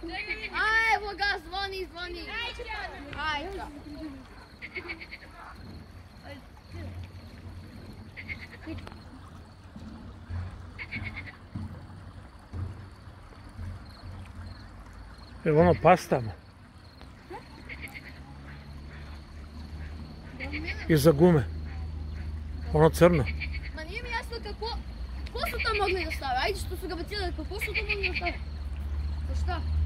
A evo ga, zvoni. Ajde. Evo ono pastama. Iza gume. Ono crno. Ma nije mi jasno kako... Ko su to mogli da stave? Ajde što su ga bacili, kako su to mogli da stave? Pa šta?